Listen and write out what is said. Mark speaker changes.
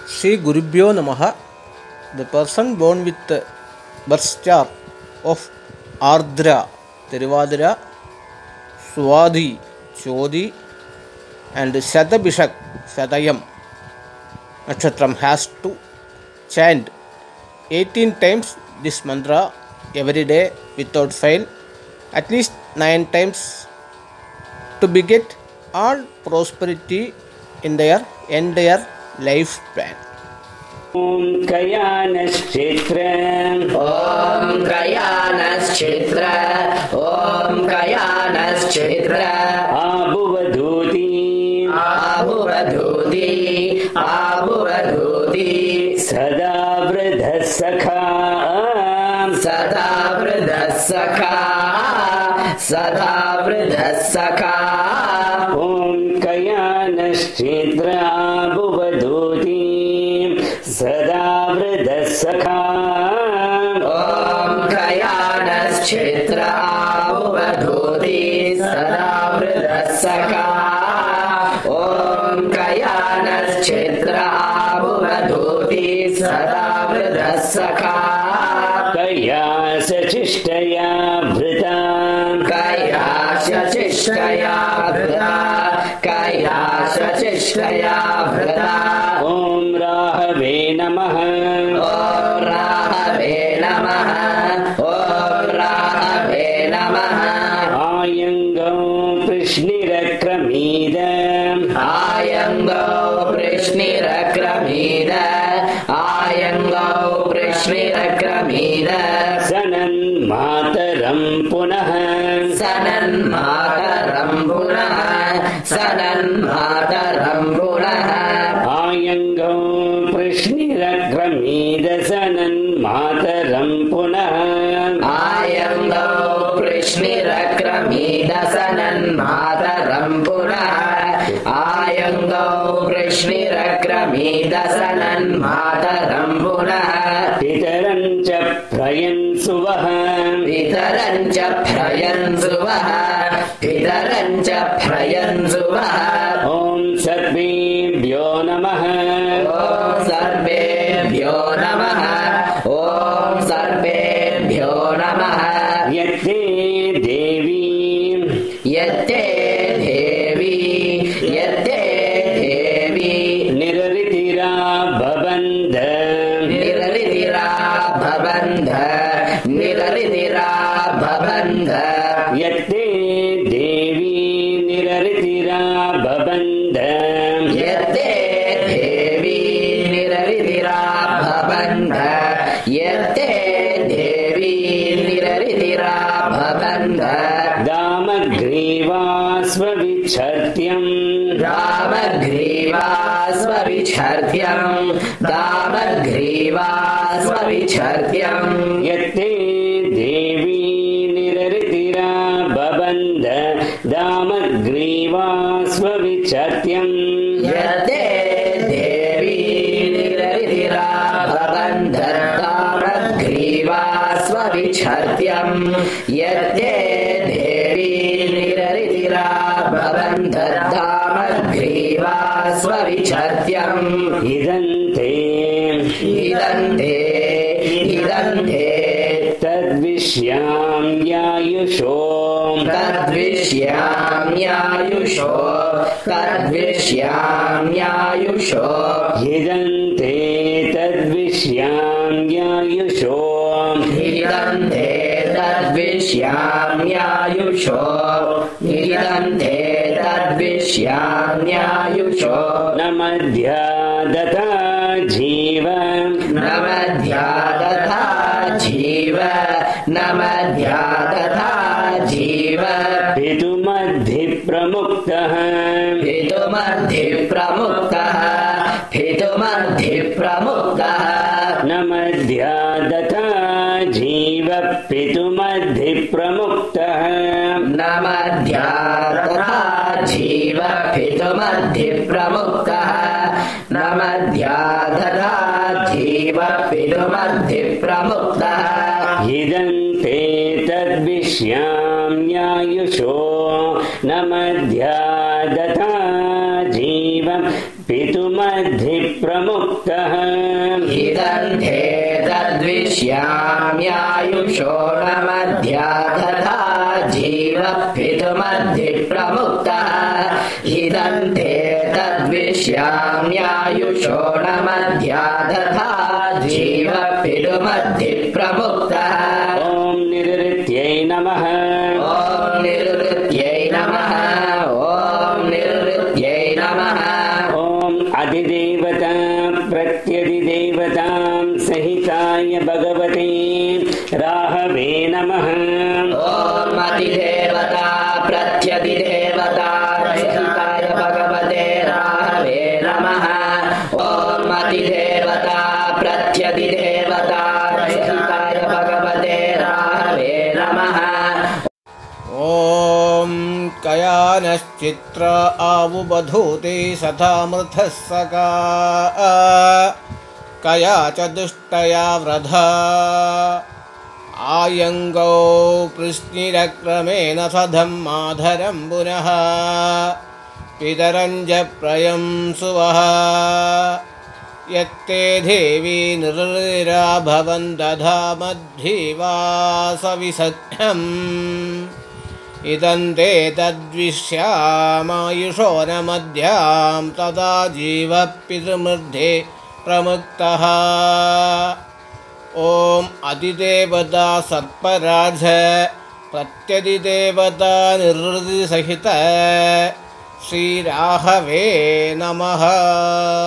Speaker 1: Sri Gurubhyo Namaha. The person born with the birth star of Ardra, Tiruvadira, Swadi, Chodi and Shatabishak, Shatayam Nakshatram has to chant 18 times this mantra every day without fail, at least 9 times to beget all prosperity in their entire lifespan.
Speaker 2: Om Kayanashchitra,
Speaker 3: Om Kayanashchitra, Om Kayanashchitra,
Speaker 2: Abhuvadhuti,
Speaker 3: Abhuvadhuti, Abhuvadhuti,
Speaker 2: Sada Vridhasakha,
Speaker 3: Sada Vridhasakha, Sada Vridhasakha.
Speaker 2: Om Kayanashchitra, Abhuvadhuti, Sada Vridhasakha,
Speaker 3: Om Kayanashchitra, Abhuvadhuti, Sada Vridhasakha, Om Kayanashchitra, Abhuvadhuti, Sada Vridhasakha.
Speaker 2: Kaya Sachishtaya Vrita,
Speaker 3: Kaya Sachishtaya Vrita, Kaya Sachishtaya Vrita.
Speaker 2: Om Rahave Namaha,
Speaker 3: Om Rahave Namaha, Om Rahave Namaha.
Speaker 2: Ayangam Prishnirakkramida,
Speaker 3: Ayangau Prishnirakkramida, Ayangau Prishnirakkramida.
Speaker 2: Sanan Mataram Punaha,
Speaker 3: Sanan Mataram Punaha, Sanan Mataram Punaha.
Speaker 2: Ayangam Prishnirakkramida, Sanan Mataram Punaha,
Speaker 3: Ayangau Prishnirakkramida, Sanan Mataram Punaha. Ayangau Prishnirakkramida, Sanan Mataram Punaha.
Speaker 2: Pitarancha Prayansuvaha,
Speaker 3: Pitarancha Prayansuvaha, Pitarancha Prayansuvaha.
Speaker 2: Om Sarvebhyo Namaha,
Speaker 3: Om Sarvebhyo Namaha, Om Sarvebhyo Namaha.
Speaker 2: Yatte Devi,
Speaker 3: Yatte Devi, Yatte Devi,
Speaker 2: Niraritira Bhavanda,
Speaker 3: Niraritira Bhavanda, Niraritira Bhavanda.
Speaker 2: Yatte Devi Niraritira Bhavanda,
Speaker 3: Yatte Devi, Niraritira Bhavanda, Yatte Devi, Niraritira Bhavanda.
Speaker 2: Damagriva Svavichartyam,
Speaker 3: Damagriva Svavichartyam, Damagriva Svavichartyam.
Speaker 2: Yatte Devi Niraritira Bhavanda, Damagriva Svavichartyam,
Speaker 3: Yatte Devi, Niraritira Bhavanda, Damagriva Svavichartyam. Yatte Devi, Niraritira Bhavanda, Damagriva Svavichartyam.
Speaker 2: Idante,
Speaker 3: Idante, Idante,
Speaker 2: Tadvishyam Yayusho,
Speaker 3: Tadvishyam Yayusho, Tadvishyam Yayusho.
Speaker 2: Idante Tadvishyam Yayusho,
Speaker 3: Idante Tadvishyam Yayusho, Idante Tadvishyam Yayusho.
Speaker 2: Namadhya Data Jiva,
Speaker 3: Namadhya Datha Jiva, Namadhya Datha Jiva.
Speaker 2: Pitumadhi Pramuktaha,
Speaker 3: Pitumadhi Pramuktaha, Pitumadhi Pramuktaha.
Speaker 2: Namadhya Data Jiva Pitumadhi Pramuktaha,
Speaker 3: Namadhya Datha Jiva, Pitumadhi Pramuktaha. Namadhya Datha Jiva, Pitumadhi Pramuktaha.
Speaker 2: Idante Tadvishyam Yayusho, Namadhya Data Jiva Pituma पितुमध्ये प्रमुक्तः
Speaker 3: हिदन्ते तद्विश्याम्यायुषो न मध्या तथा जीवः पितुमध्ये प्रमुक्तः हिदन्ते तद्विश्याम्यायुषो न मध्या तथा जीवः पितुमध्ये प्रमुक्तः
Speaker 2: ॐ निरृत्यै नमः
Speaker 3: ॐ निरृत्यै नमः ॐ निरृत्यै नमः
Speaker 2: ॐ अधिदेवता प्रत्यधिदेवतां सहिताय भगवते राहवे नमः
Speaker 3: ॐ अधिदेवता प्रत्यधिदेवता सहिताय भगवते राहवे नमः ॐ अधिदेवता प्रत्यधिदेवता सहिताय भगवते राहवे नमः
Speaker 1: ॐ कयानश्चित्र आबुबधूते सथामृतः सका कया च दुष्टया व्रधा आयङ्गौ कृष्णिरक्रमेण सधं माधरं पुनः पितरञ्च प्रयं सुवः यत्ते देवी निर्निरा भवन्तधा मध्यवासविसख्यम् इदन्ते तद्विश्यामायुषो न मध्यां तदा जीवः पितृमध्ये प्रमुक्तः ॐ अधिदेवता सर्पराज प्रत्यधिदेवता निर्वृतिसहित श्रीराहवे नमः।